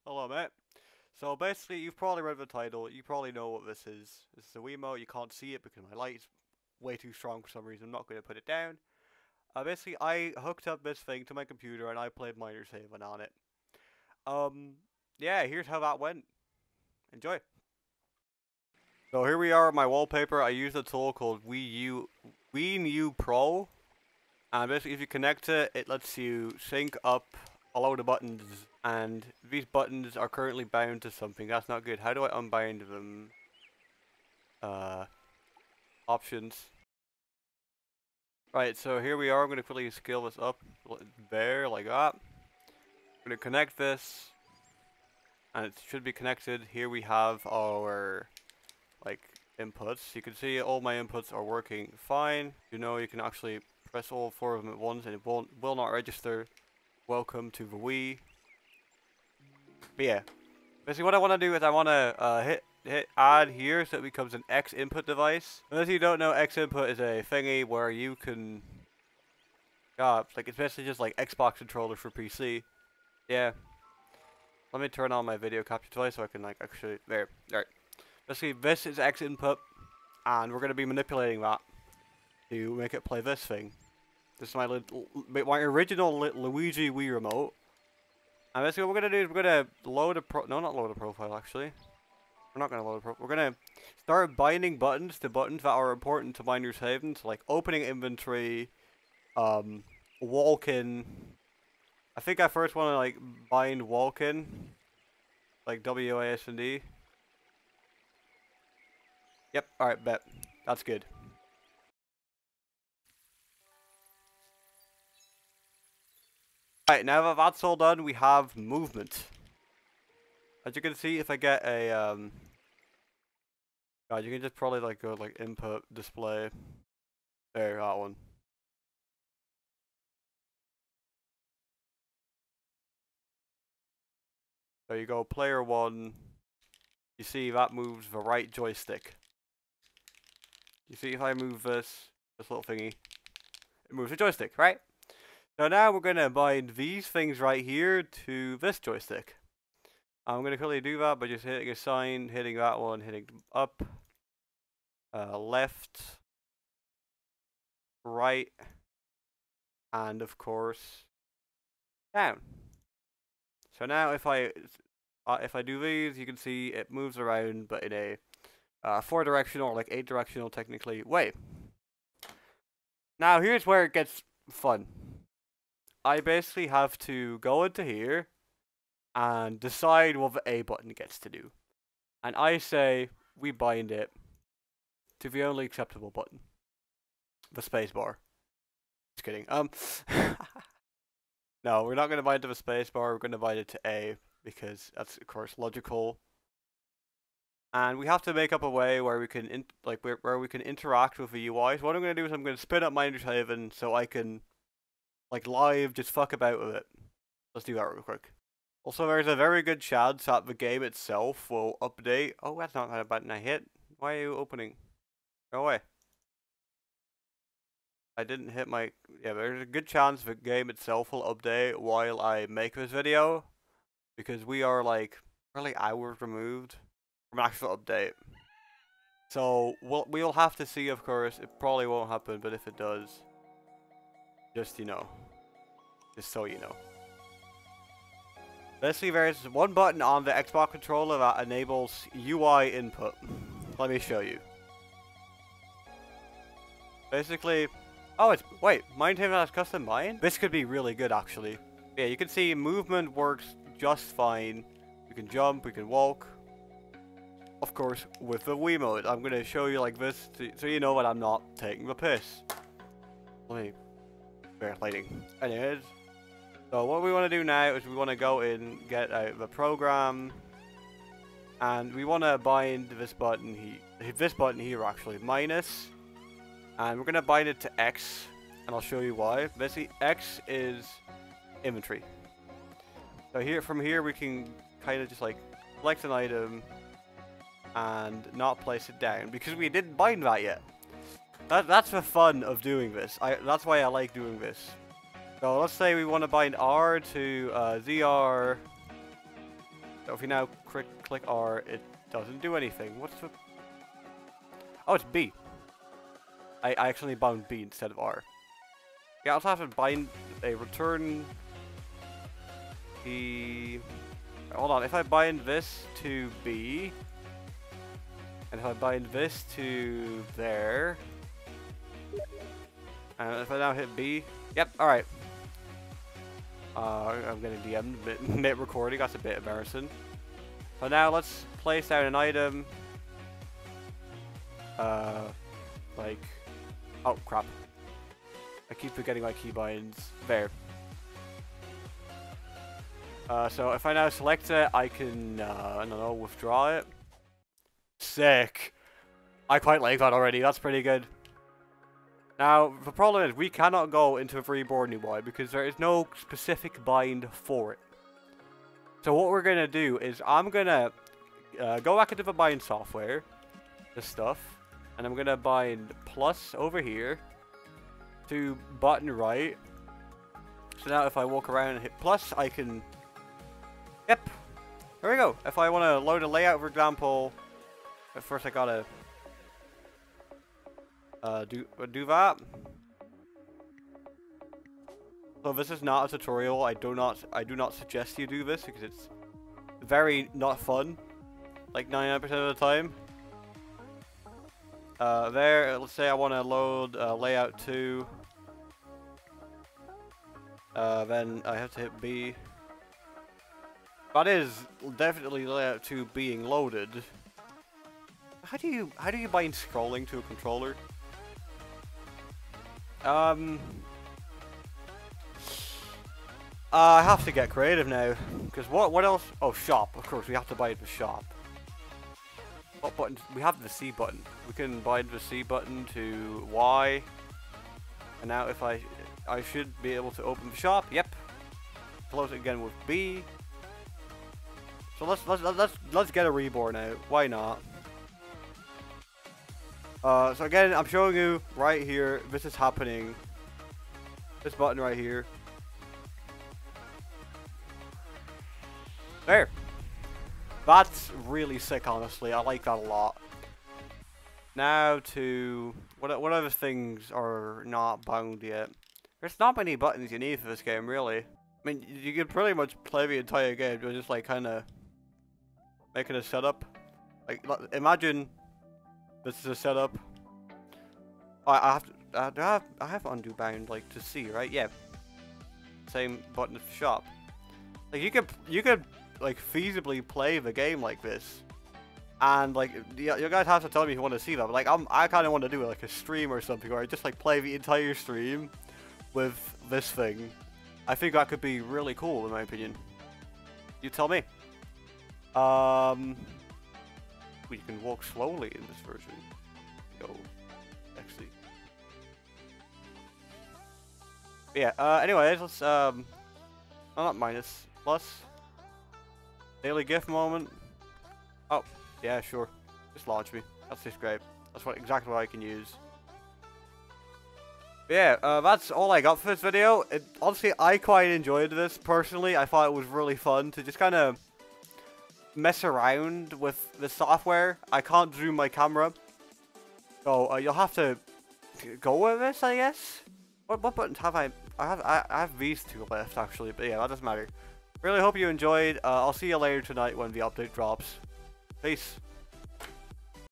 Hello, mate. So basically, you've probably read the title. You probably know what this is. This is a WiiMote. You can't see it because my light's way too strong for some reason. I'm not going to put it down. Basically, I hooked up this thing to my computer and I played Miner's Haven on it. Um, yeah, here's how that went. Enjoy. So here we are with my wallpaper. I use a tool called WiiMote Pro. And basically, if you connect it, it lets you sync up a load of buttons. And these buttons are currently bound to something. That's not good. How do I unbind them? Options. Right, so here we are. I'm going to quickly scale this up there, like that. I'm going to connect this. And it should be connected. Here we have our, inputs. You can see all my inputs are working fine. You know, you can actually press all four of them at once and it will not register. Welcome to the Wii. But yeah, basically what I want to do is I want to hit add here so it becomes an X input device. And as you don't know, X input is a thingy where you can, it's basically just like Xbox controller for PC. Yeah. Let me turn on my video capture device so I can actually, there. Basically this is X input and we're going to be manipulating that to make it play this thing. This is my original Luigi WiiRemote. And basically what we're going to do is we're going to load a not load a profile actually. We're not going to load a profile. We're going to start binding buttons to buttons that are important to Miner's Haven. So like opening inventory, walk-in. I think I first want to bind walk-in. Like WASD. Yep, alright, bet. That's good. Right, now that that's all done, we have movement. As you can see, if I get a, God, you can just probably go input, display. There, that one. There you go, player one. You see that moves the right joystick. You see if I move this little thingy, it moves the joystick, right? So now we're going to bind these things right here to this joystick. I'm going to quickly do that by just hitting a sign, hitting that one, hitting up, left, right, and of course, down. So now if I do these, you can see it moves around, but in a 4-directional or 8-directional technically way. Now here's where it gets fun. I basically have to go into here and decide what the A button gets to do. And I say we bind it to the only acceptable button. The spacebar. Just kidding. No, we're not going to bind it to the spacebar, we're going to bind it to A, because that's of course logical. And we have to make up a way where we can where we can interact with the UI. So what I'm going to do is I'm going to spin up Miner's Haven so I can live just fuck about with it. Let's do that real quick. Also, there's a very good chance that the game itself will update. Oh, that's not a button I hit. Why are you opening? Go away. I didn't hit my... Yeah, there's a good chance the game itself will update while I make this video. Because we are really hours removed from an actual update. So, we'll have to see, of course. It probably won't happen, but if it does, just, just so you know. Basically, there's one button on the Xbox controller that enables UI input. Let me show you. Basically, wait, Miner's Haven has custom bind? This could be really good, actually. Yeah, you can see movement works just fine. We can jump, we can walk. Of course, with the WiiMote. I'm going to show you like this so you know that I'm not taking the piss. Let me... Bear lighting. Anyways. So what we want to do now is we want to go in, get out the program. And we want to bind this button here actually. Minus. And we're going to bind it to X. And I'll show you why. Basically, X is inventory. So from here we can kind of just select an item and not place it down because we didn't bind that yet. That's the fun of doing this. That's why I like doing this. So let's say we want to bind R to ZR So if we now click R, it doesn't do anything. What's the... Oh, it's B. I actually bound B instead of R. Yeah, I also have to bind a return... Hold on, if I bind this to B... And if I bind this to there... And if I now hit B... Yep, alright. I'm getting DM'd mid-recording, that's a bit embarrassing. So now let's place down an item. Like... Oh, crap. I keep forgetting my keybinds. There. So if I now select it, I can, I don't know, withdraw it. Sick! I quite like that already, that's pretty good. Now, the problem is we cannot go into a reborn UI because there is no specific bind for it. So what we're going to do is I'm going to go back into the bind software, this stuff, and I'm going to bind plus over here to button right. So now if I walk around and hit plus, I can... Yep, there we go. If I want to load a layout, for example, at first I gotta do that. So this is not a tutorial. I do not suggest you do this because it's very not fun. Like 99% of the time. There, let's say I want to load layout 2. Then I have to hit B. That is definitely layout 2 being loaded. How do you bind scrolling to a controller? I have to get creative now, because what else? Oh, shop. Of course, we have to bind the shop. What button? We have the C button. We can bind the C button to Y. And now, if I should be able to open the shop. Yep. Close it again with B. So let's get a reborn out. Why not? So again, I'm showing you right here. This is happening. This button right here. There. That's really sick, honestly. I like that a lot. Now to what other things are not bound yet? There's not many buttons you need for this game, really. I mean, you can pretty much play the entire game just like kind of making a setup. Like, imagine this is a setup. I have undo bound like to C, right? Yeah. Same button as the shop. Like you could like feasibly play the game like this, and like you guys have to tell me if you want to see that. But like I kind of want to do like a stream or something, or just like play the entire stream with this thing. I think that could be really cool in my opinion. You tell me. You can walk slowly in this version. Go, actually. Yeah. Anyways, let's not minus, plus. Daily gift moment. Oh, yeah, sure. Just launch me. That's just great. That's exactly what I can use. But yeah, that's all I got for this video. Honestly, I quite enjoyed this personally. I thought it was really fun to just kind of mess around with the software. I can't zoom my camera, so you'll have to go with this, I guess. What buttons have I? I have these two left actually, but yeah, that doesn't matter. Really hope you enjoyed. I'll see you later tonight when the update drops. Peace.